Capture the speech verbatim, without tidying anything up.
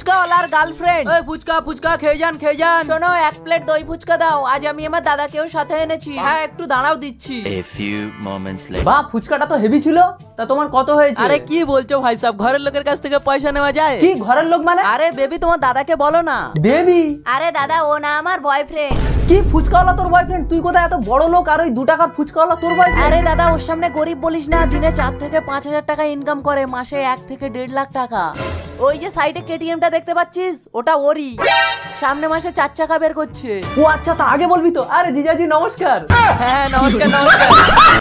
ফুচকাওয়ালার girlfriend. ওই ফুচকা ফুচকা খেয়ে যান খেয়ে যান। শোনো এক প্লেট দই ফুচকা দাও, আজ আমি আমার দাদাকেও সাথে এনেছি। হ্যাঁ একটু দাঁড়াও দিচ্ছি। A few moments later. বাহ ফুচকাটা তো হেভি ছিল। তা তোমার কত হয়েছে? আরে কি বলছো ভাই সাহেব, ঘরের লোকের কাছ থেকে পয়সা নেওয়া যায়? কি ঘরের লোক মানে? আরে বেবি তোমার দাদাকে বলো না। বেবি? আরে দাদা ও না আমার বয়ফ্রেন্ড। কি ফুচকাওয়ালা তোর বয়ফ্রেন্ড? তুই কোথায় এত বড় লোক আর ওই দু টাকার ফুচকাওয়ালা তোর বয়ফ্রেন্ড? আরে দাদা ওর সামনে গরিব বলিস না, দিনে চার থেকে পাঁচ হাজার টাকা ইনকাম করে, মাসে এক থেকে দেড় লাখ টাকা। ওই যে সাইডে কেটিএমটা দেখতে পাচ্ছিস ওটা ওরই, সামনে মাসে চার চাকা বের করছে। ও আচ্ছা, তা আগে বলবি তো। আরে জিজাজি নমস্কার। হ্যাঁ নমস্কার নমস্কার।